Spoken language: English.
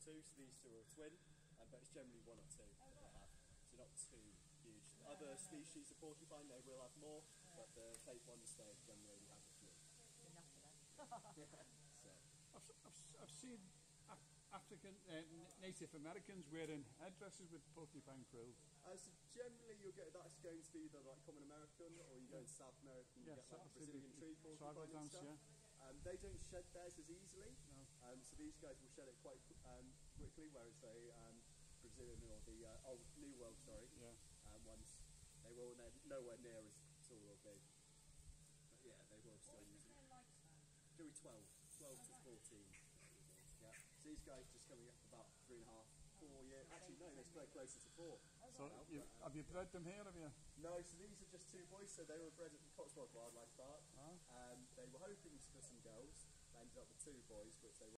two, so these two are a twin, but it's generally one or two that they have, so not too huge. Other species of porcupine, they will have more, but the Cape ones, they generally have a few. Enough of them. So. I've seen African, Native Americans wearing headdresses with porcupine quills. So generally you'll get that's going to be either like common American, or you go in South America and you get like Brazilian tree porcupine and stuff. Yeah. They don't shed theirs as easily, No. so these guys will shed it quite quickly, whereas they Brazilian or the old New World, ones, they will, and they're nowhere near as tall or big. But yeah, they will still use it. Do we 12 to 14? Yeah. So these guys just coming up about 3.5, 4 years. Actually, no, they're closer to 4. So have you bred them here? Have you? No. So these are just two boys. So they were bred at the Cotswold Wildlife Park. Oh. They were hoping for some girls. They ended up with 2 boys, which they